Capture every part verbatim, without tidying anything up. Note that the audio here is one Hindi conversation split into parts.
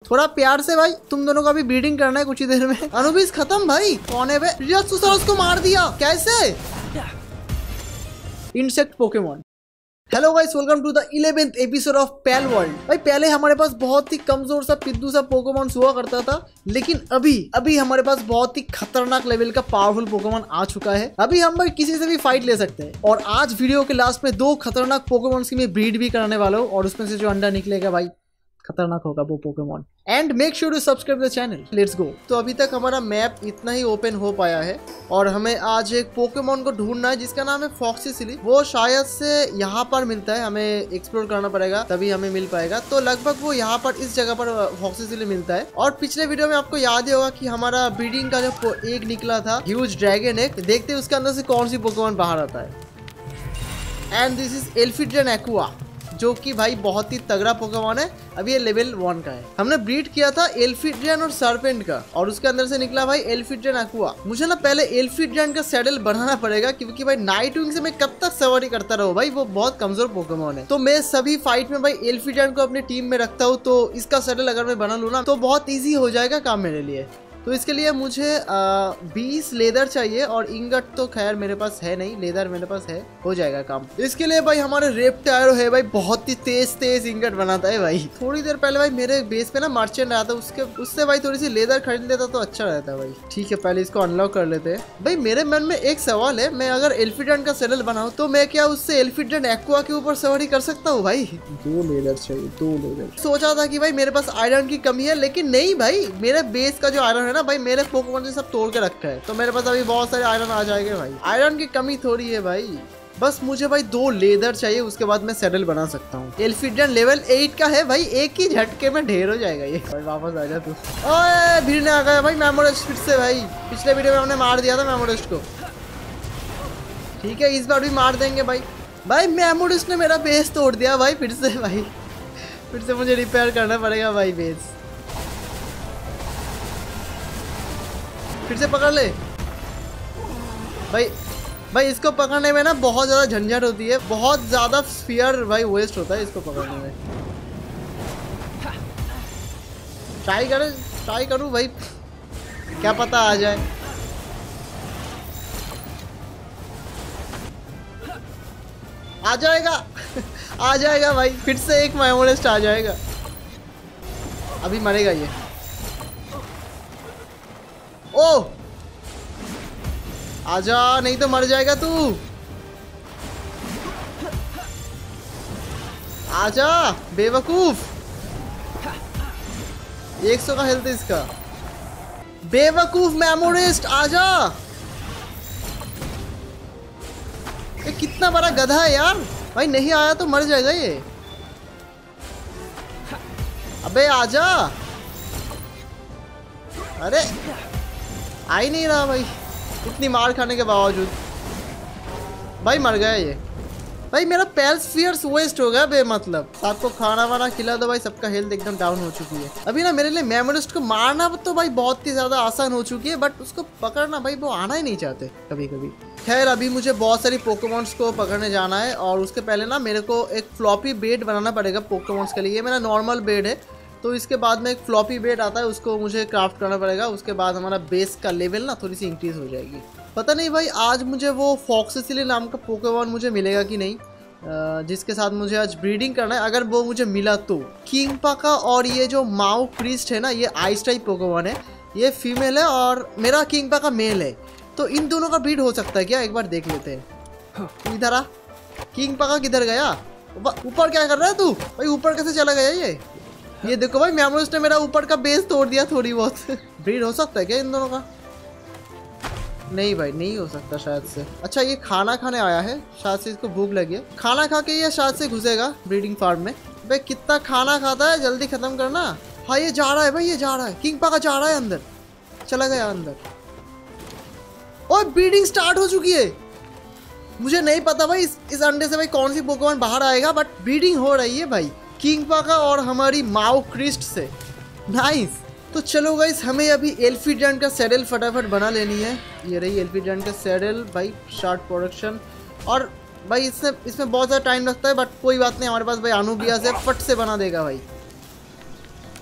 थोड़ा प्यार से भाई, तुम दोनों का भी ब्रीडिंग करना है कुछ ही देर में। अनुबिस खत्म भाई, कौन है बे? उसको मार दिया कैसे? Insect Pokemon. Hello guys, welcome to the eleventh episode of Palworld. भाई पहले हमारे पास बहुत ही कमजोर सा पिद्दू सा पोकेमोन हुआ करता था, लेकिन अभी अभी हमारे पास बहुत ही खतरनाक लेवल का पावरफुल पोकेमोन आ चुका है। अभी हम भाई किसी से भी फाइट ले सकते हैं। और आज वीडियो के लास्ट में दो खतरनाक पोकेमोन की मैं ब्रीड भी कराने वाला हूँ, और उसमें से जो अंडा निकलेगा भाई खतरनाक होगा वो Pokemon. And make sure to subscribe the channel. Let's go. तो अभी तक हमारा मैप इतना ही ओपन हो पाया है, और हमें आज एक पोकेमोन को ढूंढना है जिसका नाम है फॉक्सीसिली। वो शायद से यहाँ पर मिलता है, हमें एक्सप्लोर करना पड़ेगा तभी हमें मिल पाएगा। तो लगभग वो यहाँ पर इस जगह पर फॉक्सीसिली मिलता है। और पिछले वीडियो में आपको याद ही होगा कि हमारा ब्रीडिंग का जो एक निकला था ह्यूज ड्रैगन एग, देखते हैं उसके अंदर से कौन सी पोकेमोन बाहर आता है। And this is Elphidran Aqua, जो कि भाई बहुत ही तगड़ा पोकेमोन है। अभी ये लेवल वन का है। हमने ब्रीड किया था एल्फिड्रियन और सर्पेंट का, और उसके अंदर से निकला भाई एल्फिड्रियन एक्वा। मुझे ना पहले एल्फिड्रियन का सैडल बनाना पड़ेगा, क्योंकि भाई नाइट विंग से मैं कब तक सवारी करता रहूं भाई, वो बहुत कमजोर पोकेमोन है। तो मैं सभी फाइट में भाई एल्फिड्रियन को अपनी टीम में रखता हूँ, तो इसका सैडल अगर मैं बना लूँ ना तो बहुत ईजी हो जाएगा काम मेरे लिए। तो इसके लिए मुझे बीस लेदर चाहिए, और इंगट तो खैर मेरे पास है नहीं, लेदर मेरे पास है, हो जाएगा काम। इसके लिए भाई हमारे रेप्टायरो है भाई, बहुत ही तेज तेज इंगट बनाता है भाई। थोड़ी देर पहले भाई मेरे बेस पे ना मर्चेंट आया था, उसके उससे भाई थोड़ी सी लेदर खरीद लेता तो अच्छा रहता भाई। ठीक है, पहले इसको अनलॉक कर लेते हैं। भाई मेरे मन में एक सवाल है, मैं अगर एल्फिड्रियन का सैडल बनाऊं तो मैं क्या उससे एल्फिड्रियन एक्वा के ऊपर सवारी कर सकता हूँ भाई? दो लेदर चाहिए, दो लेदर। सोचा था कि भाई मेरे पास आयरन की कमी है, लेकिन नहीं भाई, मेरे बेस का जो आयरन है ना भाई, मेरे पोकेमोन से सब तोड़ के रखा है, तो मेरे पास अभी बहुत सारे आयरन आ जाएंगे भाई। आयरन की कमी थोड़ी है भाई, बस मुझे भाई दो लेदर चाहिए, उसके बाद मैं सैडल बना सकता हूँ। एल्फिड्रियन लेवल एट का है भाई, एक ही झटके में ढेर हो जाएगा ये। भाई वापस आ जा तू। ओए भिड़ने आ गया भाई मेमोरेस्ट फिर से भाई, पिछले वीडियो में हमने मार दिया था मेमोरेस्ट को। ठीक है, इस बार भी मार देंगे भाई। भाई मेमोरेस्ट ने मेरा बेस तोड़ दिया भाई फिर से भाई, फिर से मुझे रिपेयर करना पड़ेगा भाई बेस। फिर से पकड़ ले भाई। भाई इसको पकड़ने में ना बहुत ज़्यादा झंझट होती है, बहुत ज़्यादा स्फीयर भाई वेस्ट होता है इसको पकड़ने में। ट्राई करें ट्राई करूँ भाई, क्या पता आ जाए। आ जाएगा आ जाएगा भाई, फिर से एक मेमोरेस्ट आ जाएगा। अभी मरेगा ये। ओ आजा, नहीं तो मर जाएगा तू। आजा बेवकूफ। एक सौ का हेल्थ है इसका। बेवकूफ मेमोरेस्ट आजा। ये कितना बड़ा गधा है यार भाई, नहीं आया तो मर जाएगा ये। अबे आजा। अरे आ ही नहीं रहा भाई, इतनी मार खाने के बावजूद। भाई मर गया ये। भाई मेरा पैल्स फियर्स वेस्ट हो गया बे मतलब। आपको खाना वाना खिला दो भाई, सबका हेल्थ एकदम डाउन हो चुकी है। अभी ना मेरे लिए मेमोरिस्ट को मारना तो भाई बहुत ही ज़्यादा आसान हो चुकी है, बट उसको पकड़ना भाई वो आना ही नहीं चाहते कभी कभी। खैर अभी मुझे बहुत सारी पोकेमॉन्स को पकड़ने जाना है, और उसके पहले ना मेरे को एक फ्लॉपी बेड बनाना पड़ेगा पोकेमॉन्स के लिए। ये मेरा नॉर्मल बेड है, तो इसके बाद में एक फ्लॉपी बेड आता है, उसको मुझे क्राफ्ट करना पड़ेगा। उसके बाद हमारा बेस का लेवल ना थोड़ी सी इंक्रीज हो जाएगी। पता नहीं भाई आज मुझे वो फॉक्सीसिली नाम का पोकेमॉन मुझे मिलेगा कि नहीं, जिसके साथ मुझे आज ब्रीडिंग करना है। अगर वो मुझे मिला तो किंगपाका और ये जो माओ क्रिस्ट है ना, ये आइस टाइप पोकेमॉन है, ये फीमेल है और मेरा किंगपाका मेल है। तो इन दोनों का ब्रीड हो सकता है क्या, एक बार देख लेते हैं। इधर आ, किंगपाका किधर गया? ऊपर क्या कर रहा है तू भाई? ऊपर कैसे चला गया ये? ये देखो भाई मेमोरिस्ट ने मेरा ऊपर का बेस तोड़ दिया थोड़ी बहुत। ब्रीड हो सकता है क्या इन दोनों का? नहीं भाई नहीं हो सकता शायद से। अच्छा ये खाना खाने आया है, शायद से इसको भूख लगी है। खाना खा के ये शायद से घुसेगा ब्रीडिंग फार्म में। भाई कितना खाना खाता है, जल्दी खत्म करना। हाँ ये जा रहा है भाई, ये जा रहा है, किंगपाका जा रहा है अंदर, चला गया अंदर। और ब्रीडिंग स्टार्ट हो चुकी है। मुझे नहीं पता भाई इस, इस अंडे से भाई कौन सी पोकेमॉन बाहर आएगा, बट ब्रीडिंग हो रही है भाई किंगपाका और हमारी माओ क्रिस्ट से। नाइस। तो चलो गाइस हमें अभी एल्फिड्रियन का सैडल फटाफट बना लेनी है। ये रही एल्फिड्रियन का सैडल भाई, स्टार्ट प्रोडक्शन। और भाई इससे इसमें बहुत ज़्यादा टाइम लगता है, बट कोई बात नहीं, हमारे पास भाई अनुबिया से फट से बना देगा भाई।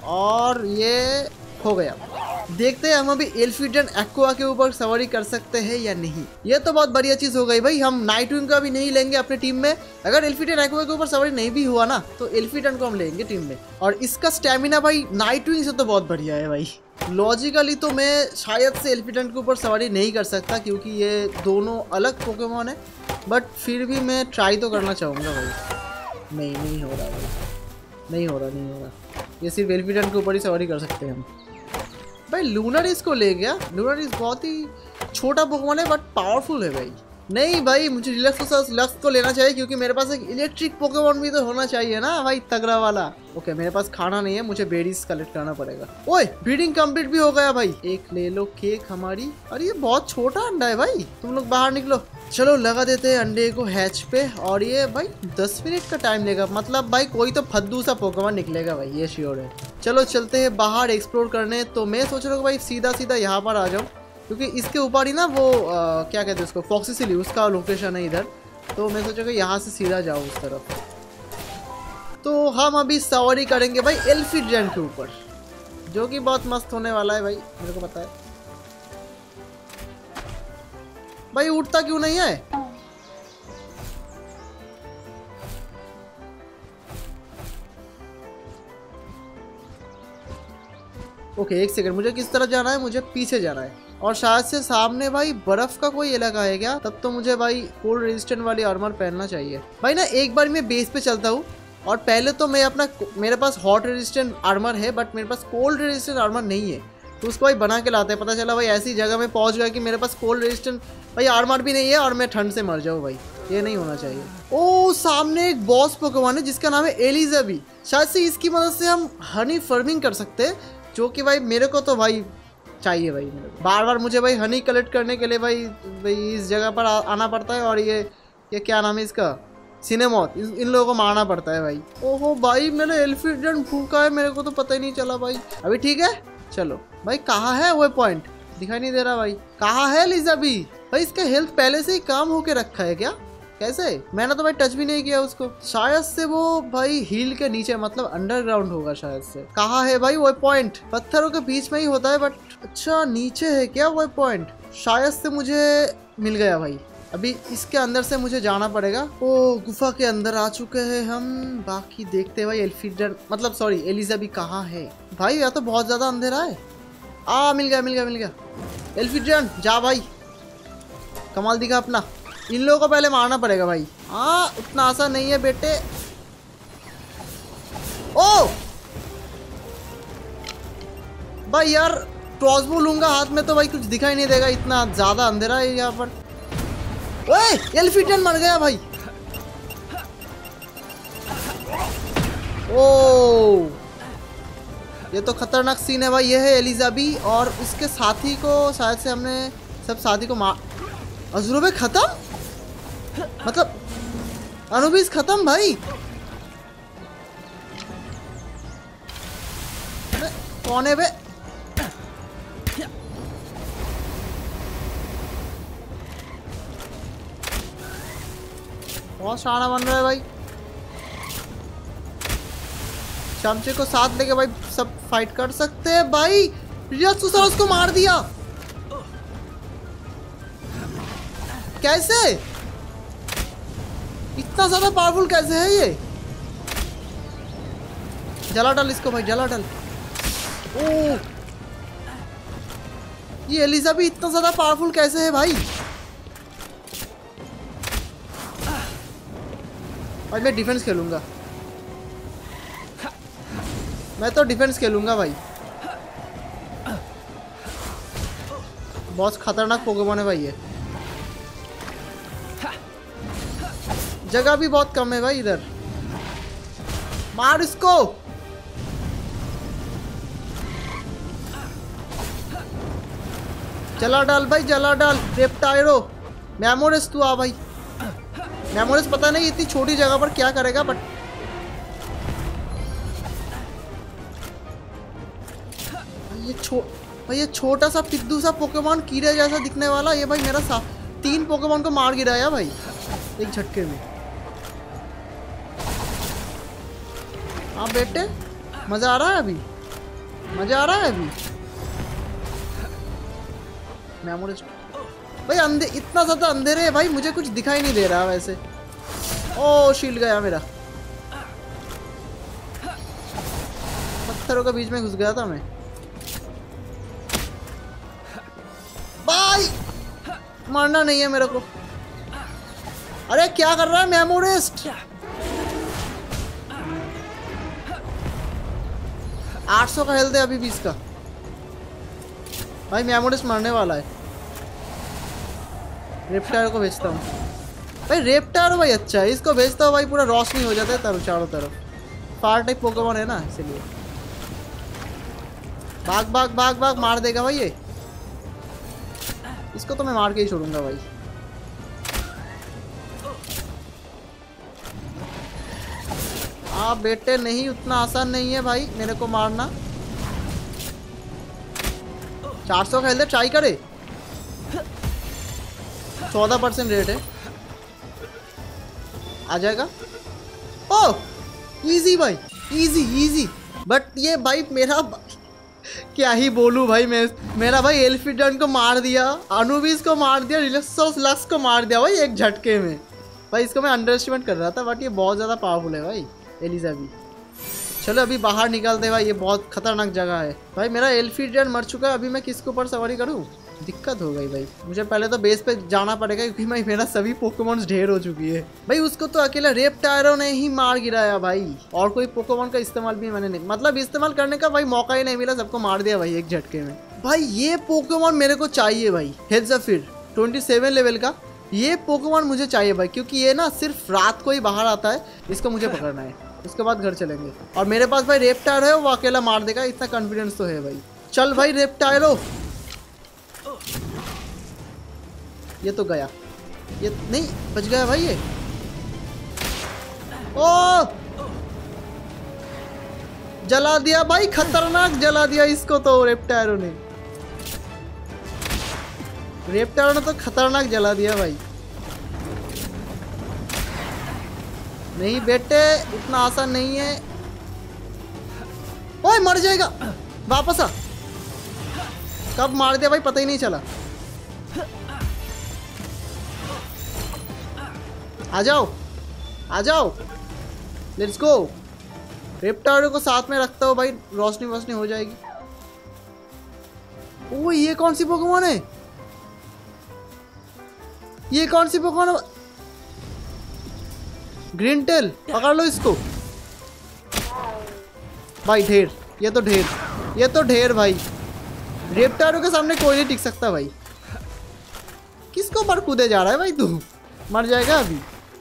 और ये हो गया। देखते हैं हम अभी एल्फिडन एक्वा के ऊपर सवारी कर सकते हैं या नहीं। ये तो बहुत बढ़िया चीज़ हो गई भाई, हम नाइटविंग का भी नहीं लेंगे अपने टीम में। अगर एल्फिडन एक्वा के ऊपर सवारी नहीं भी हुआ ना तो एल्फिडन को हम लेंगे टीम में। और इसका स्टेमिना भाई नाइटविंग से तो बहुत बढ़िया है भाई। लॉजिकली तो मैं शायद से एल्फिडन के ऊपर सवारी नहीं कर सकता क्योंकि ये दोनों अलग पोकेमॉन है, बट फिर भी मैं ट्राई तो करना चाहूँगा भाई। नहीं नहीं हो रहा भाई, नहीं हो रहा नहीं हो रहा। ये सिर्फ एल्फिडन के ऊपर ही सवारी कर सकते हैं हम। भाई लूनारिस को ले गया। लूनारिस बहुत ही छोटा पोकेमॉन है बट पावरफुल है भाई। नहीं भाई मुझे रिलैक्स लक्स को लेना चाहिए क्योंकि मेरे पास एक इलेक्ट्रिक पोकेमॉन भी तो होना चाहिए ना भाई, तगड़ा वाला। ओके मेरे पास खाना नहीं है, मुझे बेरीज कलेक्ट करना पड़ेगा। ओए ब्रीडिंग कंप्लीट भी हो गया भाई। एक ले लो केक हमारी। अरे ये बहुत छोटा अंडा है भाई, तुम लोग बाहर निकलो। चलो लगा देते हैं अंडे को हैच पे। और ये भाई दस मिनट का टाइम लेगा, मतलब भाई कोई तो फद्दू सा पोकेमॉन निकलेगा भाई, ये श्योर है। चलो चलते हैं बाहर एक्सप्लोर करने। तो मैं सोच रहा हूँ भाई सीधा सीधा यहाँ पर आ जाऊँ क्योंकि इसके ऊपर ही ना वो आ, क्या कहते हैं उसको, फॉक्सी सिटी उसका लोकेशन है इधर। तो मैं सोचा कि यहाँ से सीधा जाऊँ उस तरफ। तो हम अभी सवारी करेंगे भाई एल्फिडन के ऊपर, जो कि बहुत मस्त होने वाला है भाई, मेरे को पता है। भाई उठता क्यों नहीं है? ओके एक सेकंड, मुझे किस तरफ जाना है? मुझे पीछे जाना है और शायद से सामने भाई बर्फ का कोई इलाका है क्या? तब तो मुझे भाई कोल्ड रेजिस्टेंट वाली आर्मर पहनना चाहिए भाई। ना एक बार मैं बेस पे चलता हूँ और पहले तो मैं अपना, मेरे पास हॉट रेजिस्टेंट आर्मर है बट मेरे पास कोल्ड रेजिस्टेंट आर्मर नहीं है। तो उसको भाई बना के लाते हैं। पता चला भाई ऐसी जगह में पहुंच गया कि मेरे पास कोल्ड रेजिस्टेंट भाई आर्मर भी नहीं है और मैं ठंड से मर जाऊँ भाई, ये नहीं होना चाहिए। ओ सामने एक बॉस पोकेमॉन है जिसका नाम है एलिजाबी। शायद से इसकी मदद से हम हनी फार्मिंग कर सकते हैं, जो कि भाई मेरे को तो भाई चाहिए भाई। मेरे को बार बार मुझे भाई हनी कलेक्ट करने के लिए भाई भाई इस जगह पर आ, आना पड़ता है। और ये ये क्या नाम है इसका, सिनेमॉथ, इन लोगों को मारना पड़ता है भाई। ओहो भाई मैंने एल्फिडन फूका है, मेरे को तो पता ही नहीं चला भाई। अभी ठीक है चलो भाई। कहाँ है वो पॉइंट? दिखाई नहीं दे रहा भाई। कहाँ है एलिजाबी? भाई इसका हेल्थ पहले से ही काम होके रखा है क्या? कैसे? मैंने तो भाई टच भी नहीं किया उसको। शायद से वो भाई हिल के नीचे, मतलब अंडरग्राउंड होगा शायद से। कहाँ है भाई वो पॉइंट? पत्थरों के बीच में ही होता है बट अच्छा नीचे है क्या वो पॉइंट? शायद से मुझे मिल गया भाई। अभी इसके अंदर से मुझे जाना पड़ेगा। ओ गुफा के अंदर आ चुके हैं हम। बाकी देखते हैं भाई एल्फिडन, मतलब सॉरी एलिजाबी कहाँ है भाई? या तो बहुत ज्यादा अंधेरा है। आ मिल गया मिल गया मिल गया। एल्फिडन जा भाई, कमाल दिखा अपना। इन लोगों को पहले मारना पड़ेगा भाई। हाँ उतना आसान नहीं है बेटे। ओ भाई यार क्रॉसबो लूंगा हाथ में तो भाई कुछ दिखाई नहीं देगा, इतना ज्यादा अंधेरा है यहाँ पर। ओए एल्फिडन मर गया भाई। ओ ये तो खतरनाक सीन है भाई। ये है एलिजाबी और उसके साथी को शायद से हमने सब साथी को मार। अजूबे खत्म, मतलब अनुबिस खत्म भाई। कौन है बे? बहुत शाना बन रहा है भाई। चमचे को साथ लेके भाई सब फाइट कर सकते हैं भाई। रियासुसरस को मार दिया कैसे? इतना ज्यादा पावरफुल कैसे है ये? जला डाल इसको भाई, जला डाल। ओ ये एलिजाबी इतना ज्यादा पावरफुल कैसे है भाई? भाई मैं डिफेंस खेलूंगा, मैं तो डिफेंस खेलूंगा भाई। बहुत खतरनाक पोकेमॉन है भाई ये। जगह भी बहुत कम है भाई इधर। मार इसको। जला डाल भाई, जला डाल। रेप्टायरो मेमोरेस तू आ भाई। मेमोरेस पता नहीं इतनी छोटी जगह पर क्या करेगा बट ये छो भाई ये छोटा सा पिद्दू सा पोकेमॉन कीड़े जैसा दिखने वाला ये भाई मेरा सा तीन पोकेमॉन को मार गिराया भाई एक झटके में। हाँ बेटे मजा आ रहा है अभी। मजा आ रहा है अभी। मेमोरीज भाई अंधे इतना ज्यादा अंधेरे है भाई, मुझे कुछ दिखाई नहीं दे रहा वैसे। ओ शील्ड गया मेरा, पत्थरों के बीच में घुस गया था मैं भाई। मारना नहीं है मेरे को। अरे क्या कर रहा है मेमोरिस्ट? आठ सौ का हेल्थ है अभी भी इसका भाई। मेमोरिस्ट मरने वाला है। रेप्टायर को भेजता हूँ भाई। रेप्टायर भाई अच्छा है, इसको भेजता हूँ भाई। पूरा रोशनी हो जाता है तरफ चारों तरफ। फायर टाइप पोकेमॉन है ना इसलिए। भाग भाग भाग भाग, मार देगा भाई ये। इसको तो मैं मार के ही छोड़ूंगा भाई। आप बेटे नहीं, उतना आसान नहीं है भाई मेरे को मारना। चार सौ का हेल्थ, ट्राई करे। चौदह परसेंट रेट है, आ जाएगा। ओह इजी भाई, इजी इजी। बट ये भाई मेरा क्या ही बोलूं भाई। मैं मेरा भाई एल्फिडन को मार दिया, अनुबिस को मार दिया, रिलक्सोस लक्स को मार दिया भाई एक झटके में। भाई इसको मैं अंडर एस्टिमेट कर रहा था, बट ये बहुत ज़्यादा पावरफुल है भाई एलिजा भी। चलो अभी बाहर निकलते भाई, ये बहुत खतरनाक जगह है भाई। मेरा एल्फिडन मर चुका है, अभी मैं किसके ऊपर सवारी करूं? दिक्कत हो गई भाई। मुझे पहले तो बेस पे जाना पड़ेगा क्योंकि भाई मेरा सभी पोकेमॉन्स ढेर हो चुकी है भाई। उसको तो अकेला रेप्टायरो ने ही मार गिराया भाई, और कोई पोकेमॉन का इस्तेमाल भी मैंने नहीं, मतलब इस्तेमाल करने का भाई मौका ही नहीं मिला। सबको मार दिया भाई एक झटके में भाई। ये पोकेमॉन मेरे को चाहिए भाई, हेक्साफिर सत्ताईस लेवल का। ये पोकेमॉन मुझे चाहिए भाई, क्योंकि ये ना सिर्फ रात को ही बाहर आता है। इसको मुझे पकड़ना है, उसके बाद घर चलेंगे। और मेरे पास भाई रेप्टायरो है, वो अकेला मार देगा, इतना कॉन्फिडेंस तो है भाई। चल भाई रेप्टायरो। ये तो गया, ये नहीं बच गया भाई ये। ओ जला दिया भाई, खतरनाक जला दिया इसको तो रेप्टायरो ने। रेप्टायरो ने तो खतरनाक जला दिया भाई। नहीं बेटे इतना आसान नहीं है। ओए मर जाएगा, वापस आ। कब मार दिया भाई पता ही नहीं चला। आ जाओ आ जाओ, लेट्स गो। रेप्टायरो को साथ में रखता हूँ भाई, रोशनी वोशनी हो जाएगी। ओ ये कौन सी पोकेमॉन है? ये कौन सी पोकेमॉन है? ग्रीन टेल, पकड़ लो इसको भाई। ढेर, ये तो ढेर, ये तो ढेर भाई। रेप्टायरो के सामने कोई नहीं टिक सकता भाई। किसको पर कूदे जा रहा है भाई तू? मर जाएगा अभी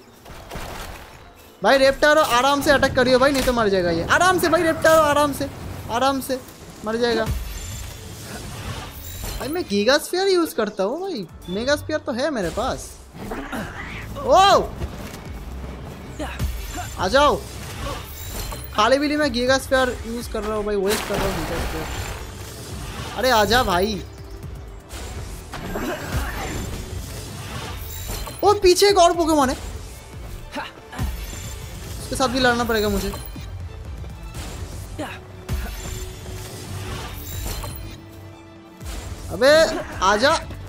भाई। रेप्टायरो आराम से अटैक करियो भाई, नहीं तो मर जाएगा ये। आराम से भाई रेप्टायरो, आराम से आराम से मर जाएगा भाई। मैं गीगा स्फीयर यूज करता हूँ भाई, मेगा स्फीयर तो है मेरे पास। ओ आ जाओ। खाली बिली मैं गीगा स्फीयर यूज कर रहा हूँ भाई, वेस्ट कर रहा हूँ गीगा स्फीयर। अरे आजा भाई। ओ पीछे एक और पोकेमॉन है, उसके साथ भी लड़ना पड़ेगा मुझे। अबे आजा,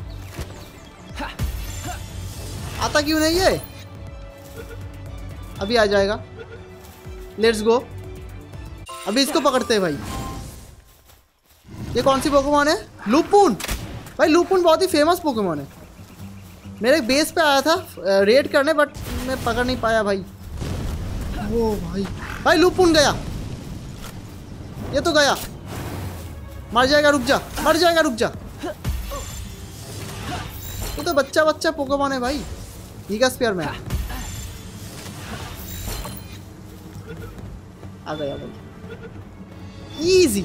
आता क्यों नहीं है? अभी आ जाएगा, लेट्स गो। अभी इसको पकड़ते हैं भाई। ये कौन सी पोकेमॉन है? लूपून भाई। लूपून बहुत ही फेमस पोकेमॉन है। मेरे बेस पे आया था रेड करने, बट मैं पकड़ नहीं पाया भाई। वो भाई भाई लूपून गया, ये तो गया। मर जाएगा, रुक जा, मर जाएगा, रुक जा। ये तो बच्चा बच्चा पोकेमॉन है भाई। गीगा स्फीयर में आ गया भाई, इजी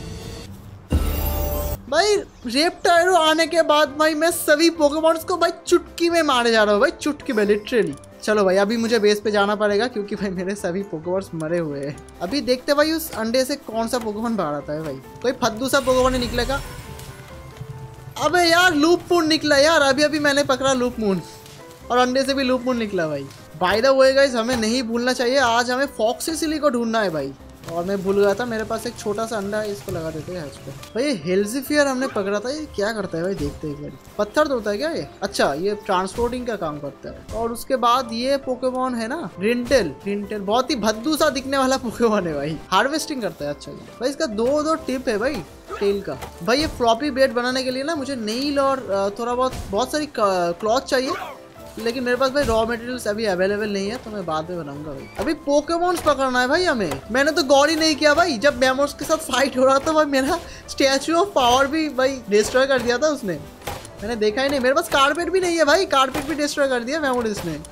भाई। रेप्टायरो आने के बाद भाई मैं सभी पोकेमॉन्स को भाई चुटकी में मारे जा रहा हूँ भाई, चुटकी में लिटरली। चलो भाई अभी मुझे बेस पे जाना पड़ेगा क्योंकि भाई मेरे सभी पोकेमॉन्स मरे हुए हैं। अभी देखते भाई उस अंडे से कौन सा पोकेमॉन बाहर आता है भाई। कोई फद्दू सा पोकेमॉन निकलेगा। अबे यार लूपून निकला यार, अभी अभी मैंने पकड़ा लूपून, और अंडे से भी लूपून निकला भाई। बाय द वे गाइस, हमें नहीं भूलना चाहिए, आज हमें फॉक्सीसिली को ढूंढना है भाई। और मैं भूल गया था मेरे पास एक छोटा सा अंडा है, इसको लगा देते हैं हैच पे। भाई ये हेल्सिफियर हमने पकड़ा था, ये क्या करता है भाई देखते हैं एक बार। पत्थर तोड़ता है क्या ये? अच्छा ये ट्रांसपोर्टिंग का काम करता है। और उसके बाद ये पोकेमॉन है ना रिंटेल, रिंटेल बहुत ही भद्दू सा दिखने वाला पोकेमॉन है भाई, हार्वेस्टिंग करता है। अच्छा भाई इसका दो दो टिप है भाई टेल का। भाई ये फ्लॉपी बेड बनाने के लिए ना मुझे नील और थोड़ा बहुत बहुत सारी क्लॉथ चाहिए, लेकिन मेरे पास भाई रॉ मटेरियल्स अभी अवेलेबल नहीं है, तो मैं बाद में बनाऊंगा भाई। अभी पोकेमॉन्स पकड़ना है भाई हमें। मैंने तो गौर ही नहीं किया भाई, जब मैमोस के साथ फाइट हो रहा था भाई मेरा स्टैचू ऑफ पावर भी भाई डिस्ट्रॉय कर दिया था उसने, मैंने देखा ही नहीं। मेरे पास कारपेट भी नहीं है भाई, कारपेट भी डिस्ट्रॉय कर दिया मेमोरिस ने।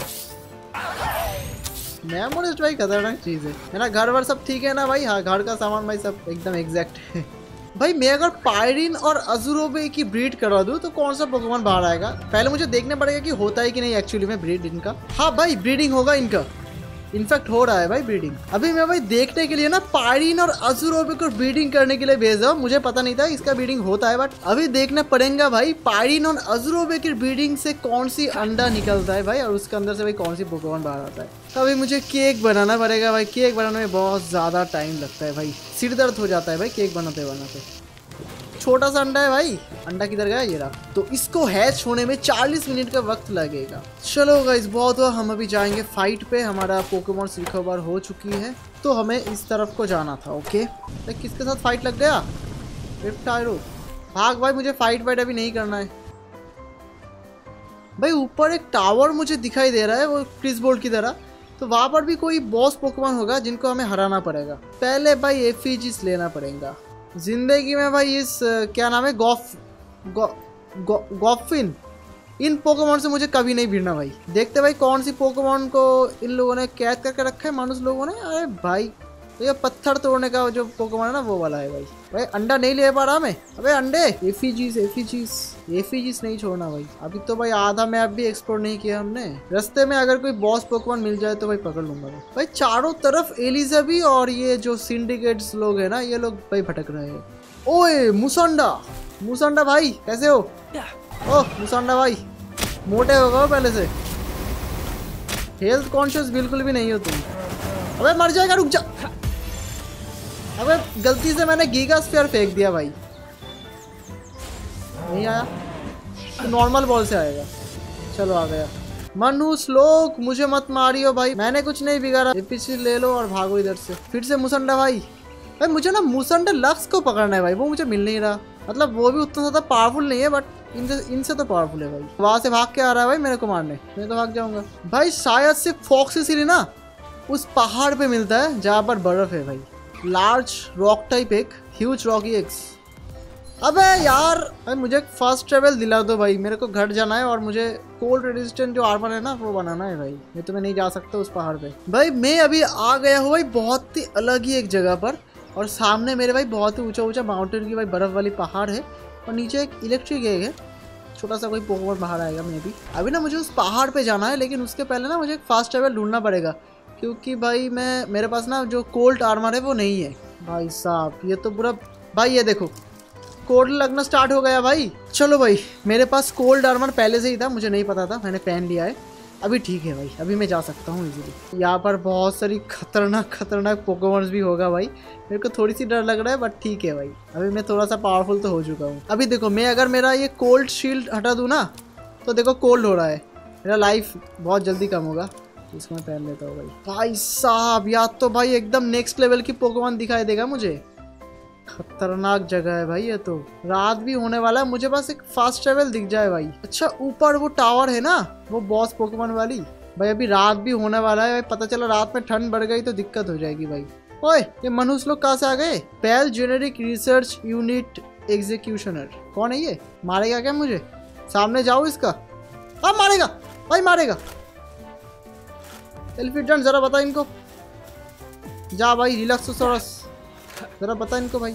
मेमोरिस भाई खतरनाक चीज है। मेरा घर वर सब ठीक है ना भाई? हाँ घर का सामान भाई सब एकदम एग्जैक्ट है भाई। मैं अगर पायरिन और अजुरोबे की ब्रीड करवा दूं तो कौन सा पोकेमॉन बाहर आएगा? पहले मुझे देखने पड़ेगा कि होता है कि नहीं एक्चुअली में ब्रीड इनका। हाँ भाई ब्रीडिंग होगा इनका, इनफैक्ट हो रहा है भाई ब्रीडिंग। अभी मैं भाई देखने के लिए ना पायरिन और अजुरोबे को ब्रीडिंग करने के लिए भेज रहा हूँ। मुझे पता नहीं था इसका ब्रीडिंग होता है, बट अभी देखना पड़ेगा भाई पायरिन और अजुरोबे की ब्रीडिंग से कौन सी अंडा निकलता है भाई, और उसके अंदर से भाई कौन सी पोकेमॉन बाहर आता है। अभी मुझे केक बनाना पड़ेगा भाई, केक बनाने में बहुत ज़्यादा टाइम लगता है भाई, सिर दर्द हो जाता है भाई केक बनाते बनाते। छोटा सा अंडा है भाई, अंडा किधर गया? ये रहा। तो इसको हैच होने में चालीस मिनट का वक्त लगेगा। चलो गाइस बहुत हुआ, हम अभी जाएंगे फाइट पे। हमारा पोकेमॉन रिकवर हो चुकी है, तो हमें इस तरफ को जाना था। ओके तो किसके साथ फाइट लग गया? रिप्टायरो भाग भाई, मुझे फाइट वाइट अभी नहीं करना है भाई। ऊपर एक टावर मुझे दिखाई दे रहा है वो क्रिसबोल्ट की तरह, तो वहाँ पर भी कोई बॉस पोकेमॉन होगा जिनको हमें हराना पड़ेगा। पहले भाई एफिजीस लेना पड़ेगा जिंदगी में भाई। इस क्या नाम है गॉफ गौ, गौ, गॉफिन, इन पोकेमॉन से मुझे कभी नहीं भिड़ना भाई। देखते भाई कौन सी पोकेमॉन को इन लोगों ने कैद करके रखा है मनुष्य लोगों ने। अरे भाई तो ये पत्थर तोड़ने का जो पोकेमॉन है ना वो वाला है भाई। भाई अंडा नहीं ले पा रहा मैं। अबे अंडे एफिजीस एफिजीस एफिजीस नहीं छोड़ना भाई। अभी तो भाई आधा मैप भी एक्सप्लोर नहीं किया हमने। रास्ते में अगर कोई बॉस पोकेमॉन मिल जाए तो भाई पकड़ लूंगा भाई। भाई चारों तरफ एलिजाबी और ये जो सिंडिकेट्स लोग हैं ना, ये लोग भाई भटक रहे हैं। ओए मुसंडा, मुसंडा भाई कैसे हो? ओह मुसंडा भाई मोटे हो गए पहले से, हेल्थ कॉन्शियस बिल्कुल भी नहीं हो तुम। अबे मर जाएगा, रुक जा। अबे गलती से मैंने गीगा स्फीयर फेंक दिया भाई, नहीं आया तो नॉर्मल बॉल से आएगा। चलो आ गया। मनुष्य लोग मुझे मत मारियो भाई, मैंने कुछ नहीं बिगाड़ा। पीछे ले लो और भागो इधर से। फिर से मुसंडा भाई। भाई मुझे ना मुसंडा लक्स को पकड़ना है भाई, वो मुझे मिल नहीं रहा। मतलब वो भी उतना ज़्यादा पावरफुल नहीं है, बट इनसे इनसे तो पावरफुल है भाई। वहाँ से भाग के आ रहा है भाई मेरे को मारने, मैं तो भाग जाऊंगा भाई। शायद से फॉक्सिसिली ना उस पहाड़ पे मिलता है जहाँ पर बर्फ है भाई। लार्ज रॉक टाइप एक ह्यूज रॉकी एक्स। अबे यार भाई मुझे फर्स्ट ट्रेवल दिला दो भाई, मेरे को घर जाना है और मुझे कोल्ड रेजिस्टेंट जो आर्मर है ना वो बनाना है भाई। मैं तो मैं नहीं जा सकता उस पहाड़ पे भाई। मैं अभी आ गया हूँ भाई बहुत ही अलग ही एक जगह पर, और सामने मेरे भाई बहुत ही ऊंचा ऊंचा माउंटेन की भाई बर्फ वाली पहाड़ है, और नीचे एक इलेक्ट्रिक एग है। छोटा सा कोई पोकेमॉन बाहर आएगा मे भी। अभी ना मुझे उस पहाड़ पे जाना है, लेकिन उसके पहले ना मुझे एक फास्ट ट्रेवल ढूंढना पड़ेगा, क्योंकि भाई मैं मेरे पास ना जो कोल्ड आर्मर है वो नहीं है भाई साहब। ये तो पूरा भाई ये देखो कोल्ड लगना स्टार्ट हो गया भाई। चलो भाई मेरे पास कोल्ड आर्मर पहले से ही था, मुझे नहीं पता था, मैंने पहन लिया है। अभी ठीक है भाई, अभी मैं जा सकता हूँ इजीली। यहाँ पर बहुत सारी खतरनाक खतरनाक पोकेमॉन्स भी होगा भाई, मेरे को थोड़ी सी डर लग रहा है, बट ठीक है भाई। अभी मैं थोड़ा सा पावरफुल तो हो चुका हूँ। अभी देखो मैं अगर मेरा ये कोल्ड शील्ड हटा दूँ ना, तो देखो कोल्ड हो रहा है, मेरा लाइफ बहुत जल्दी कम होगा। इसको मैं पहन लेता हूँ भाई। भाई साहब याद तो भाई एकदम नेक्स्ट लेवल की पोकेमॉन दिखाई देगा मुझे। खतरनाक जगह है भाई ये तो। रात भी होने वाला है, मुझे बस एक फास्ट ट्रेवल दिख जाए भाई। अच्छा ऊपर वो टावर है ना, वो बॉस पोकेमॉन वाली भाई। अभी रात भी होने वाला है भाई, पता चला रात में ठंड बढ़ गई तो दिक्कत हो जाएगी भाई। ओए ये मनुष्य लोग कहाँ से आ गए? Pal generic research unit executioner, कौन है ये? मारेगा क्या मुझे? सामने जाओ इसका। अब मारेगा भाई, मारेगा। एल्फिडन जरा बता इनको, जा भाई रिलैक्सोसॉरस जरा बता इनको भाई।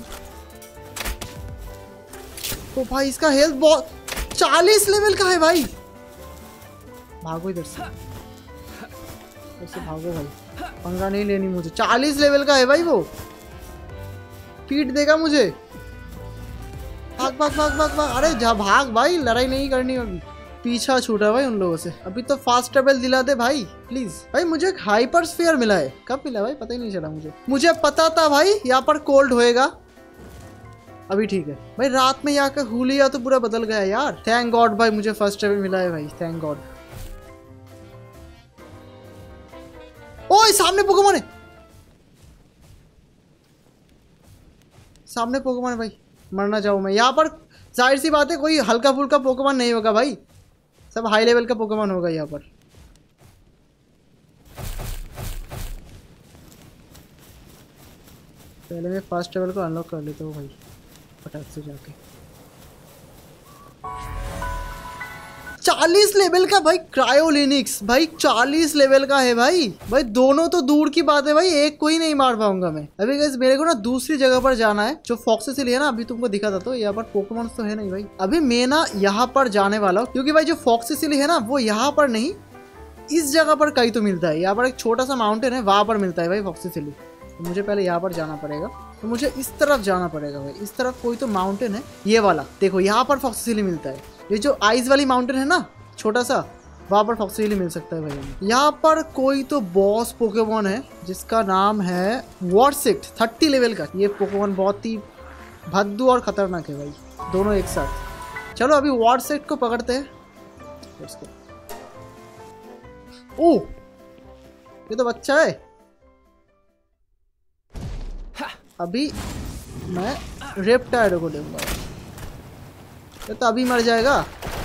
तो भाई इसका हेल्थ बहुत चालीस लेवल का है भाई। भागो इधर से, इधर से भागो भाई, पंगा नहीं लेनी मुझे। चालीस लेवल का है भाई, वो पीट देगा मुझे। भाग भाग भाग भाग भाग। अरे जा भाग भाई, लड़ाई नहीं करनी अभी। पीछा छूटा भाई उन लोगों से। अभी तो फास्ट ट्रेवल दिला दे भाई प्लीज। भाई मुझे एक हाइपर स्फीयर मिला है, कब मिला भाई पता ही नहीं चला मुझे। मुझे पता था भाई यहाँ पर कोल्ड होएगा। अभी ठीक है भाई, रात में यहाँ का हुलिया तो पूरा बदल गया यार। थैंक गॉड भाई मुझे फर्स्ट ट्रेवल मिला है भाई, थैंक गॉड। ओए सामने पोकेमॉन है, सामने पोकेमॉन है भाई। मरना चाहूँ मैं यहाँ पर, जाहिर सी बात है कोई हल्का फुल्का पोकेमॉन नहीं होगा भाई, सब हाई लेवल का पोकेमॉन होगा यहाँ पर। पहले मैं फर्स्ट लेवल को अनलॉक कर लेता हूँ भाई फटाक से जाके। चालीस लेवल का भाई क्रायोलिनिक्स, भाई चालीस लेवल का है भाई। भाई दोनों तो दूर की बात है भाई, एक को ही नहीं मार पाऊंगा मैं। अभी गाइस मेरे को ना दूसरी जगह पर जाना है जो फॉक्सेस है ना, अभी तुमको दिखा था तो यहाँ पर पोकेमॉन तो है नहीं भाई। अभी मैं ना यहाँ पर जाने वाला हूँ क्योंकि भाई जो फॉक्सेस है ना वो यहाँ पर नहीं, इस जगह पर कहीं तो मिलता है। यहाँ पर एक छोटा सा माउंटेन है, वहां पर मिलता है भाई फॉक्सेस। तो मुझे पहले यहाँ पर जाना पड़ेगा, तो मुझे इस तरफ जाना पड़ेगा भाई। इस तरफ कोई तो माउंटेन है, ये वाला देखो, यहाँ पर फॉक्सेस मिलता है। ये जो आइस वाली माउंटेन है ना छोटा सा, वहाँ पर फॉक्सेस मिल सकता है भाई। यहाँ पर कोई तो बॉस पोकेमॉन है जिसका नाम है वॉर्सेक्ट, थर्टी लेवल का। ये पोकेमॉन बहुत ही भद्दू और खतरनाक है भाई, दोनों एक साथ। चलो अभी वॉर्सेक्ट को पकड़ते हैं। ओह ये तो बच्चा है। अभी मैं रेप्टाइडो को लूंगा, ये तो अभी मर जाएगा।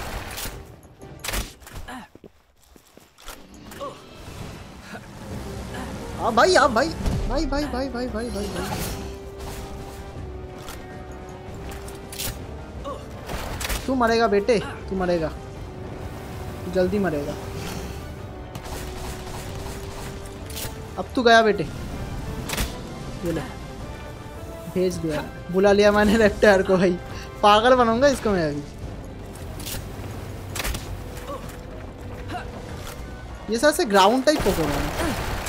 हाँ भाई, हाँ भाई भाई भाई भाई भाई भाई भाई भाई तू मरेगा बेटे, तू मरेगा, तू जल्दी मरेगा। अब तू गया बेटे, ये ले भेज दिया, बुला लिया मैंने रेप्टायर को भाई। पागल बनाऊंगा इसको मैं अभी। ये साथ से ग्राउंड टाइप पोकेमॉन है।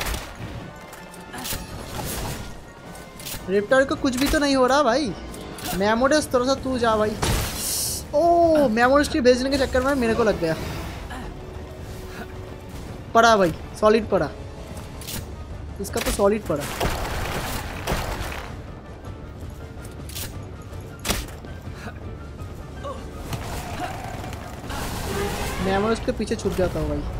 रेप्टायर को कुछ भी तो नहीं हो रहा भाई। मैमोडेस थोड़ा सा तू जा भाई। ओ मैमोडेस की भेजने के चक्कर में मेरे को लग गया। पड़ा भाई, सॉलिड पड़ा, इसका तो सॉलिड पड़ा। मैमोडेस के पीछे छुप जाता हूँ भाई।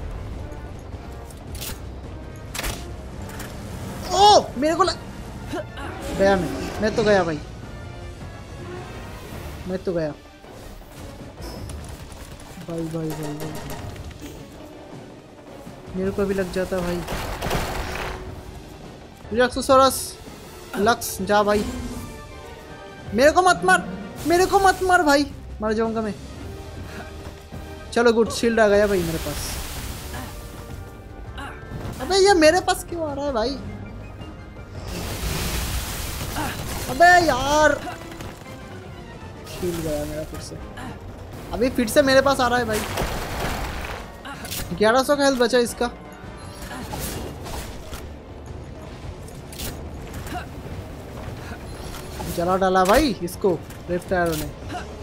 ओ मेरे को लग... गया मैं मैं तो गया भाई, मैं तो गया भाई भाई भाई भाई। मेरे को भी लग जाता भाई। रिएक्सोसोरस लक्स जा भाई, मेरे को मत मार, मेरे को मत मार भाई, मर जाऊंगा मैं। चलो गुड, शील्ड आ गया भाई मेरे पास। अबे ये मेरे पास क्यों आ रहा है भाई? अबे यार शील्ड गया मेरा फिर से। अभी फिर से मेरे पास आ रहा है भाई। ग्यारह सौ का हेल्थ बचा इसका। जला डाला भाई इसको रेप्टायर ने।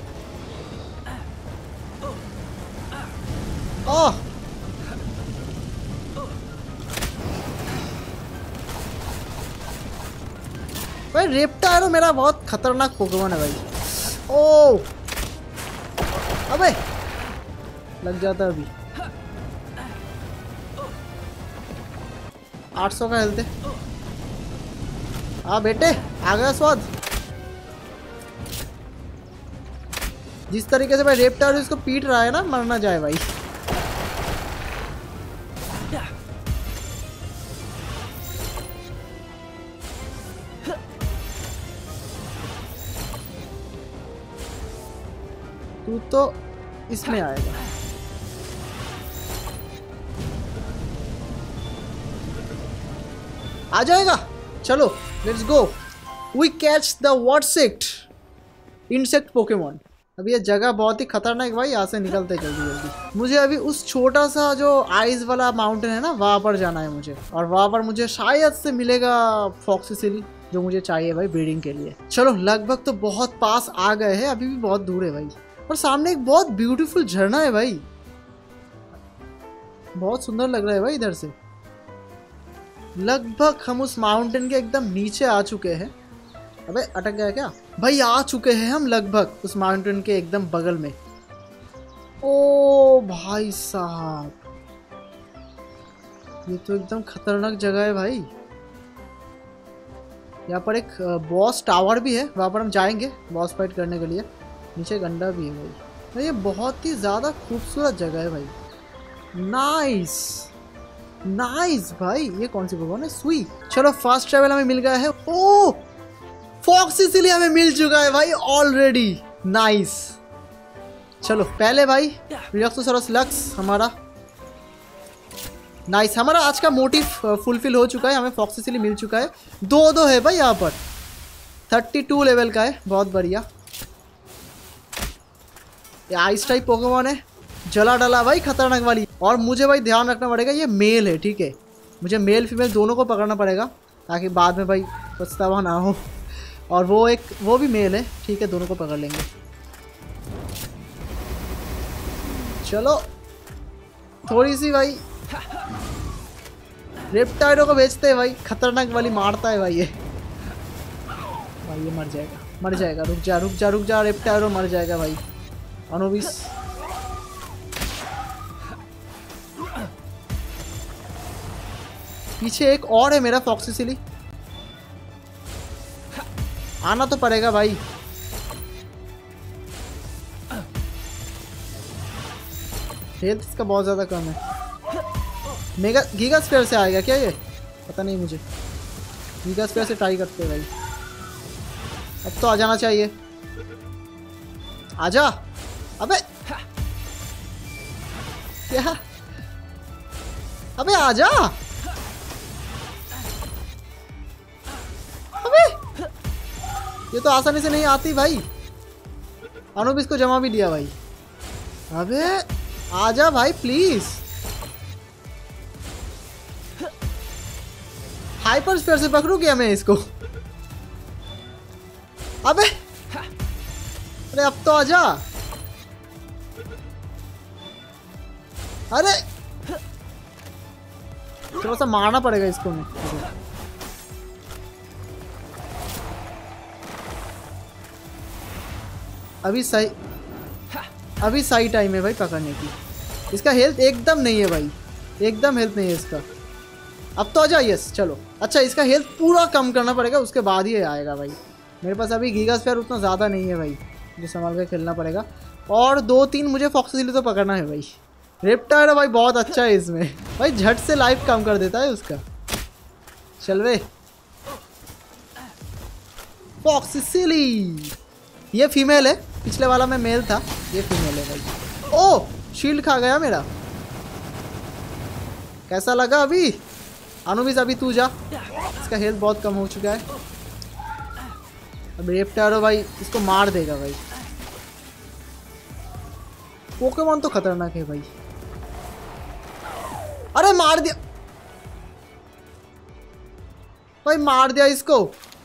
ओह भाई रेप्टायर मेरा बहुत खतरनाक पोकेमॉन है भाई। ओह अबे लग जाता अभी। आठ सौ का हेल्थ है। हाँ बेटे आ गया स्वाद। जिस तरीके से भाई रेप्टायर इसको पीट रहा है ना, मरना जाए भाई। तू तो इसमें आएगा। आ जाएगा। चलो let's go, we catch the Warsect insect Pokemon. अभी ये जगह बहुत ही खतरनाक भाई, यहाँ से निकलते जल्दी जल्दी। मुझे अभी उस छोटा सा जो आइस वाला माउंटेन है ना, वहाँ पर जाना है मुझे, और वहाँ पर मुझे शायद से मिलेगा फॉक्सीसिली जो मुझे चाहिए भाई ब्रीडिंग के लिए। चलो लगभग तो बहुत पास आ गए हैं, अभी भी बहुत दूर है भाई। और सामने एक बहुत ब्यूटीफुल झरना है भाई, बहुत सुंदर लग रहा है भाई इधर से। लगभग हम उस माउंटेन के एकदम नीचे आ चुके हैं। अबे अटक गया क्या भाई? आ चुके हैं हम लगभग उस माउंटेन के एकदम बगल में। ओ भाई साहब, ये तो एकदम खतरनाक जगह है भाई। यहाँ पर एक बॉस टावर भी है, वहाँ पर हम जाएंगे बॉस फाइट करने के लिए। नीचे गंडा भी है भाई। तो ये बहुत ही ज़्यादा खूबसूरत जगह है भाई। नाइस नाइस भाई। ये कौन सी भगवान है? सुई। चलो फास्ट ट्रैवल हमें मिल गया है। ओ फॉक्सी सिली हमें मिल चुका है भाई ऑलरेडी। नाइस। चलो पहले भाई रिलक्सोसॉरस लक्स हमारा। नाइस, हमारा आज का मोटिव फुलफिल हो चुका है, हमें फॉक्सी सिली मिल चुका है। दो दो है भाई यहाँ पर, थर्टी टू लेवल का है, बहुत बढ़िया। ये आइस टाइप पोकेमॉन है, जला डला भाई खतरनाक वाली। और मुझे भाई ध्यान रखना पड़ेगा, ये मेल है ठीक है, मुझे मेल फीमेल दोनों को पकड़ना पड़ेगा ताकि बाद में भाई पछतावा ना हो। और वो एक वो भी मेल है ठीक है, दोनों को पकड़ लेंगे। चलो थोड़ी सी भाई रेप्टाइडो को बेचते हैं भाई, खतरनाक वाली मारता है भाई ये। भाई ये मर जाएगा मर जाएगा, रुक जा रुक जा रुक जा, रेप्टाइडो मर जाएगा भाई। अनुबिस पीछे एक और है मेरा फॉक्सी सिली, आना तो पड़ेगा भाई। हेल्थ इसका बहुत ज़्यादा कम है। मेगा गीगा स्फीयर से आएगा क्या ये? पता नहीं मुझे। गीगा स्फीयर से ट्राई करते हैं भाई। अब तो आ जाना चाहिए। आजा। अबे क्या? अबे आजा। अबे ये तो आसानी से नहीं आती भाई। अनुबिस को जमा भी दिया भाई। अबे आजा भाई प्लीज। हाइपर स्फीयर से पकड़ू क्या मैं इसको? अबे अरे अब तो आजा। अरे थोड़ा सा मारना पड़ेगा इसको मैं। अभी सही अभी सही टाइम है भाई पकड़ने की। इसका हेल्थ एकदम नहीं है भाई, एकदम हेल्थ नहीं है इसका। अब तो आ जा। यस चलो। अच्छा इसका हेल्थ पूरा कम करना पड़ेगा, उसके बाद ही आएगा भाई। मेरे पास अभी गीगा स्फीयर उतना ज़्यादा नहीं है भाई, मुझे संभाल के खेलना पड़ेगा। और दो तीन मुझे फॉक्सी सिली तो पकड़ना है भाई। रेप्टाइडो भाई बहुत अच्छा है इसमें भाई, झट से लाइफ कम कर देता है उसका। चल वे फॉक्सी सिली। ये फीमेल है, पिछले वाला में मेल था, ये फीमेल है भाई। ओ शील्ड खा गया मेरा। कैसा लगा अभी? अनुबिस अभी तू जा, इसका हेल्थ बहुत कम हो चुका है। अब रेप्टाइडो भाई इसको मार देगा भाई। पोकेमॉन तो खतरनाक है भाई। अरे मार दिया भाई, मार दिया इसको।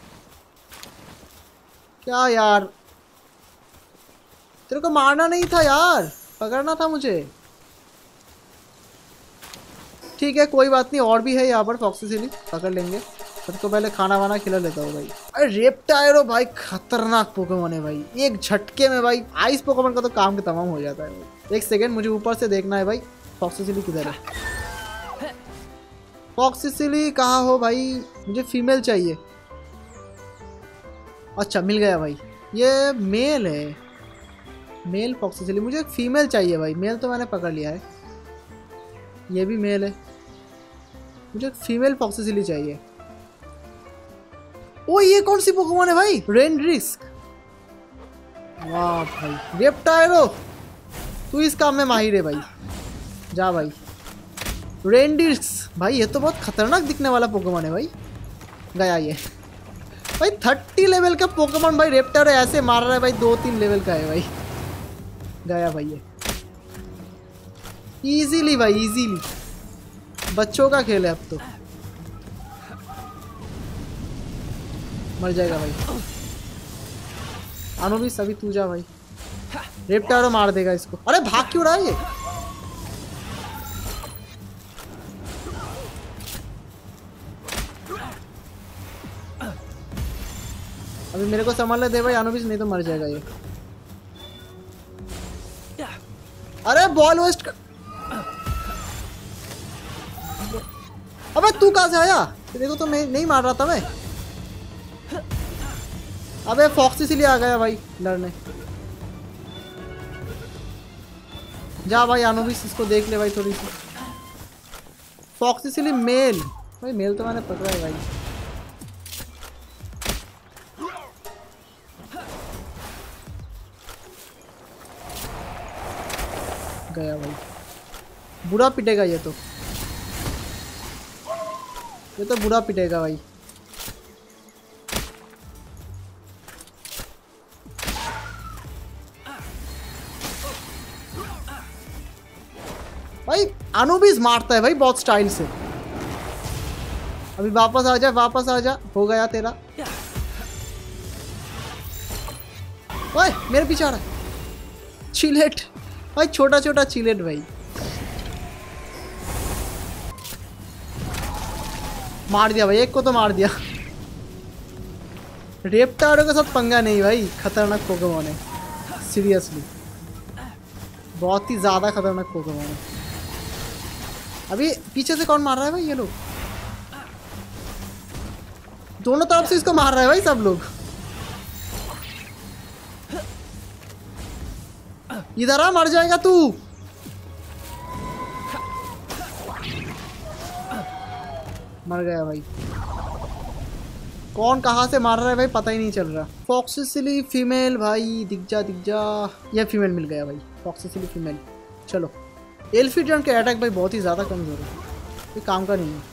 क्या यार, तेरे को मारना नहीं था यार, पकड़ना था मुझे। ठीक है कोई बात नहीं, और भी है यहाँ पर फॉक्सी सिली, पकड़ लेंगे। सबको पहले खाना वाना खिला लेता हूँ भाई। अरे रेप्टाइडो भाई खतरनाक पोकेमॉन है भाई, एक झटके में भाई आइस पोकेमॉन का तो काम के तमाम हो जाता है भाई। एक सेकेंड मुझे ऊपर से देखना है भाई, फॉक्सी सिली किधर है? फॉक्सी सिली कहाँ हो भाई? मुझे फीमेल चाहिए। अच्छा मिल गया भाई, ये मेल है, मेल फॉक्सी सिली। मुझे एक फीमेल चाहिए भाई, मेल तो मैंने पकड़ लिया है, ये भी मेल है। मुझे एक फीमेल फॉक्सी सिली चाहिए। ओ ये कौन सी पोकेमॉन है भाई? रेंड्रिस्क। वाह भाई रेप्टाइडो तू इस काम में माहिर है भाई, जा भाई। रेंड्रिस्क भाई ये तो बहुत खतरनाक दिखने वाला पोकेमॉन है भाई। गया ये भाई, थर्टी लेवल का पोकेमॉन भाई। रेप्टाइडो ऐसे मार रहा है भाई, दो तीन लेवल का है भाई। गया भाई ये इजीली भाई, इजीली। बच्चों का खेल है अब तो। मर जाएगा भाई। अनुबिस अभी तू जा भाई। रेप्टायरो मार देगा इसको। अरे भाग क्यों रहा है ये? अभी मेरे को संभालने दे भाई अनुबिस, नहीं तो मर जाएगा ये। अरे बॉल वेस्ट कर। अबे तू कहां से आया? देखो तो मैं नहीं मार रहा था मैं। अबे फॉक्स इसीलिए आ गया भाई लड़ने। जा भाई अनुबिस, इसको देख ले भाई थोड़ी सी। फॉक्स इसीलिए मेल भाई, मेल तो मैंने पकड़ा है भाई। गया भाई, बुरा पिटेगा ये तो, ये तो बुरा पिटेगा भाई। भाई अनुबिस मारता है भाई बहुत स्टाइल से। अभी वापस आ जा, वापस आ जा, हो गया तेरा। ओए मेरे पीछे आ रहा है चिलेट भाई, छोटा छोटा चिलेट भाई। मार दिया भाई, एक को तो मार दिया। रेप्टायरो के साथ पंगा नहीं भाई, खतरनाक पोकेमॉन है सीरियसली, बहुत ही ज्यादा खतरनाक पोकेमॉन है। अभी पीछे से कौन मार रहा है भाई? ये लोग दोनों तरफ से इसको मार रहा है भाई सब लोग। इधर आ, मर जाएगा तू। मर गया भाई। कौन कहां से मार रहा है भाई पता ही नहीं चल रहा। फॉक्सिसिली फीमेल भाई, दिख जा दिख जा। ये फीमेल मिल गया भाई, फॉक्सिसिली फीमेल। चलो एल्फिड्रन के अटैक भाई बहुत ही ज़्यादा कमज़ोर है, ये काम का नहीं है।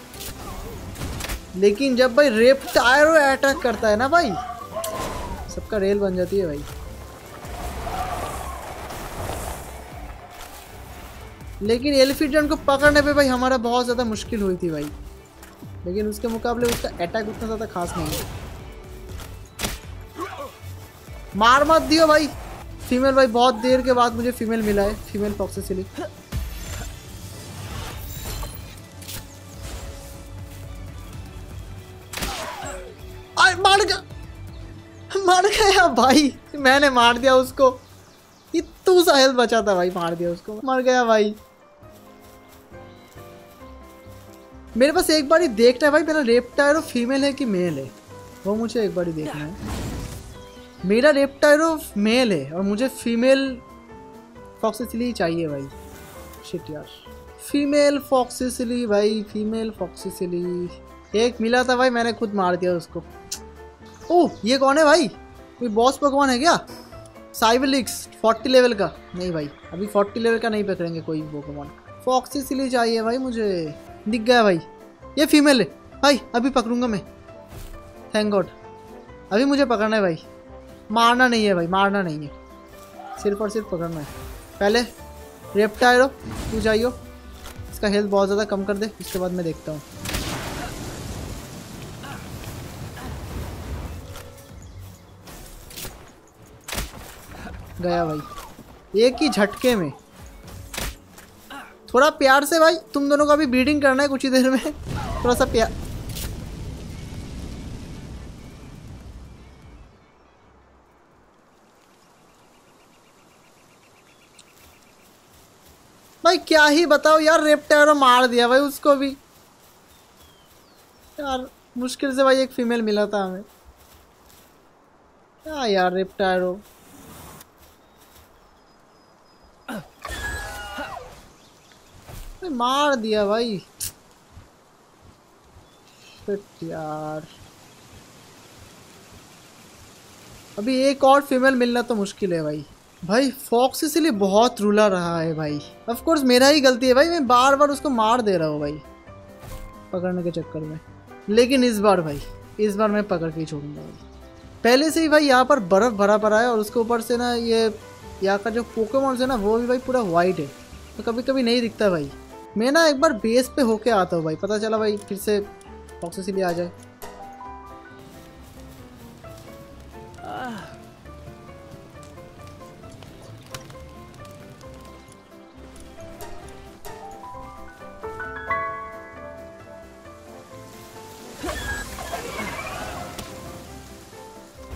लेकिन जब भाई रेप्टायरो अटैक करता है ना भाई, सबका रेल बन जाती है भाई। लेकिन एल्फिड्रन को पकड़ने पे भाई हमारा बहुत ज़्यादा मुश्किल हुई थी भाई, लेकिन उसके मुकाबले उसका अटैक उतना ज़्यादा खास नहीं है। मार मत दियो भाई फीमेल भाई, बहुत देर के बाद मुझे फीमेल मिला है, फीमेल फॉक्सिसिली। मार गया, मार गया भाई, मैंने मार दिया उसको। इतना सा हेल्थ बचा था भाई, मार दिया उसको, मर गया भाई। मेरे पास एक बार ही देखना है भाई मेरा रेप्टायरो फीमेल है कि मेल है, वो मुझे एक बार ही देखना है। मेरा रेप्टायरो मेल है और मुझे फीमेल फॉक्सिसिली चाहिए भाई। शिट यार, फीमेल फॉक्सिसिली भाई, फीमेल फॉक्सिसिली। एक मिला था भाई, मैंने खुद मार दिया उसको। ओह ये कौन है भाई? कोई बॉस पोकेमॉन है क्या? साइबेलिक्स फोर्टी लेवल का? नहीं भाई अभी फोर्टी लेवल का नहीं पकड़ेंगे कोई पोकेमॉन। फॉक्सिसिली चाहिए भाई मुझे। दिख गया भाई, ये फीमेल है भाई, अभी पकड़ूंगा मैं। थैंक गॉड, अभी मुझे पकड़ना है भाई, मारना नहीं है भाई, मारना नहीं है, सिर्फ और सिर्फ पकड़ना है। पहले रेप्टायरो तू जाइयो, इसका हेल्थ बहुत ज़्यादा कम कर दे, उसके बाद मैं देखता हूँ। गया भाई एक ही झटके में। थोड़ा प्यार से भाई, तुम दोनों का भी ब्रीडिंग करना है कुछ ही देर में, थोड़ा सा प्यार। भाई क्या ही बताओ यार, रेप्टायरो मार दिया भाई उसको भी यार, मुश्किल से भाई एक फीमेल मिला था हमें। क्या यार रेप्टायरो, मार दिया भाई। शिट यार, अभी एक और फीमेल मिलना तो मुश्किल है भाई। भाई फॉक्सिसिली बहुत रुला रहा है भाई, ऑफ कोर्स मेरा ही गलती है भाई, मैं बार बार उसको मार दे रहा हूँ भाई पकड़ने के चक्कर में। लेकिन इस बार भाई, इस बार मैं पकड़ के ही छोड़ूंगा भाई। पहले से ही भाई यहाँ पर बर्फ़ भरा पड़ा है और उसके ऊपर से ना ये यहाँ का जो पोकेमॉन है ना वो भी भाई पूरा वाइट है, तो कभी कभी नहीं दिखता भाई। मैं ना एक बार बेस पे होके आता हूँ भाई, पता चला भाई फिर से फॉक्सिसिली आ जाए।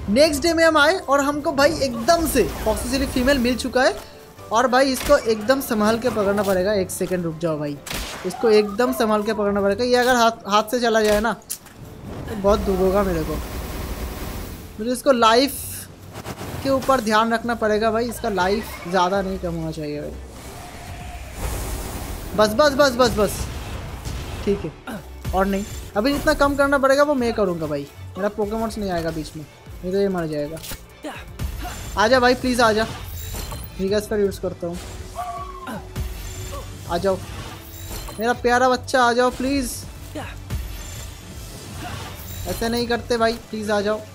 नेक्स्ट डे में हम आए और हमको भाई एकदम से फॉक्सीसिली फीमेल मिल चुका है। और भाई इसको एकदम संभाल के पकड़ना पड़ेगा। एक सेकंड रुक जाओ भाई, इसको एकदम संभाल के पकड़ना पड़ेगा। ये अगर हाथ हाथ से चला जाए ना तो बहुत दुख होगा मेरे को। मुझे इसको लाइफ के ऊपर ध्यान रखना पड़ेगा भाई। इसका लाइफ ज़्यादा नहीं कम होना चाहिए भाई। बस बस बस बस बस ठीक है। और नहीं, अभी इतना कम करना पड़ेगा, वो मैं करूँगा भाई। मेरा पोकेमॉन्स नहीं आएगा बीच में, नहीं तो ये मर जाएगा। आजा भाई प्लीज़ आजा। वीगास का यूज़ करता हूँ। आ जाओ मेरा प्यारा बच्चा, आ जाओ प्लीज़। ऐसे नहीं करते भाई, प्लीज़ आ जाओ।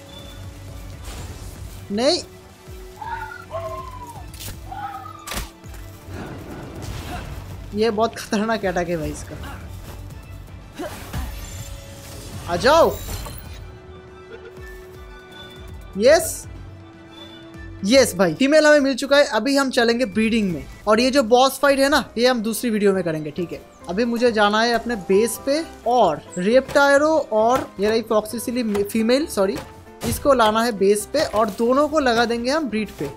नहीं ये बहुत खतरनाक अटैक है भाई इसका। आ जाओ। यस यस भाई, फीमेल हमें मिल चुका है। अभी हम चलेंगे ब्रीडिंग में, और ये जो बॉस फाइट है ना, ये हम दूसरी वीडियो में करेंगे, ठीक है। अभी मुझे जाना है अपने बेस पे, और रेप्टायरो और ये रही फॉक्सीसिली फीमेल, सॉरी, इसको लाना है बेस पे, और दोनों को लगा देंगे हम ब्रीड पे।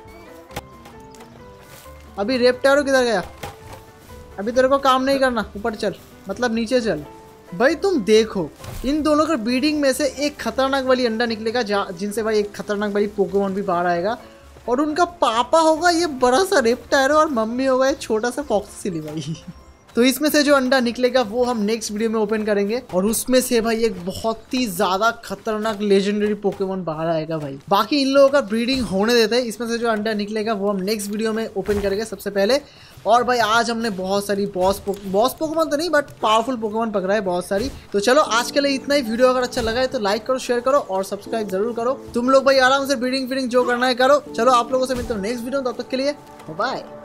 अभी रेप्टायरो किधर गया? अभी तेरे को काम नहीं करना, ऊपर चल, मतलब नीचे चल। भाई तुम देखो, इन दोनों का ब्रीडिंग में से एक खतरनाक वाली अंडा निकलेगा, जिनसे भाई एक खतरनाक वाली पोकेमॉन भी बाहर आएगा, और उनका पापा होगा ये बड़ा सा रेप्टायरो, और मम्मी होगा ये छोटा सा फॉक्सीसिली भाई। तो इसमें से जो अंडा निकलेगा वो हम नेक्स्ट वीडियो में ओपन करेंगे, और उसमें से भाई एक बहुत ही ज्यादा खतरनाक लेजेंडरी पोकेमॉन बाहर आएगा भाई। बाकी इन लोगों का ब्रीडिंग होने देते हैं, इसमें से जो अंडा निकलेगा वो हम नेक्स्ट वीडियो में ओपन करेंगे सबसे पहले। और भाई आज हमने बहुत सारी बॉस पो, बॉस पोकेमॉन तो नहीं, बट पावरफुल पोकेमॉन पकड़ा है बहुत सारी। तो चलो आज के लिए इतना ही। वीडियो अगर अच्छा लगा है तो लाइक करो, शेयर करो और सब्सक्राइब जरूर करो। तुम लोग भाई आराम से ब्रीडिंग फीडिंग जो करना है करो। चलो आप लोगों से मिलते हैं नेक्स्ट वीडियो, तब तक के लिए बाय।